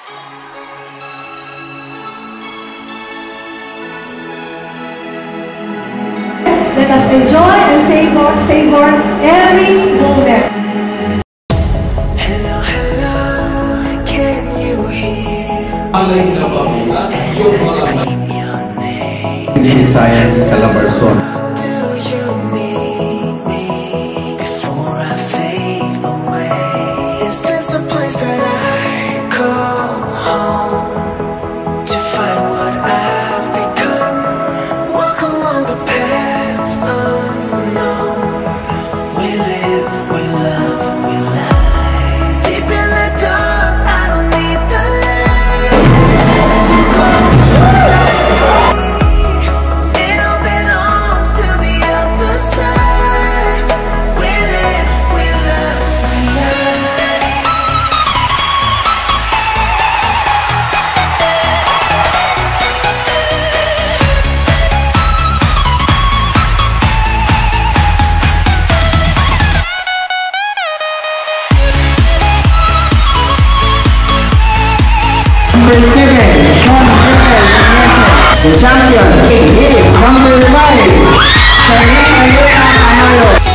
Let us enjoy and savor every moment. Hello, hello, can you hear? PISAY Calabarzon. Do you need me before I fade away? Is this a place that I call home to find what I've become? Walk along the path unknown. We live, we love, we lie. Deep in the dark, I don't need the light. As it goes inside me, it all belongs to the other side. We live, we love, we lie. The champion, hehe, number 5.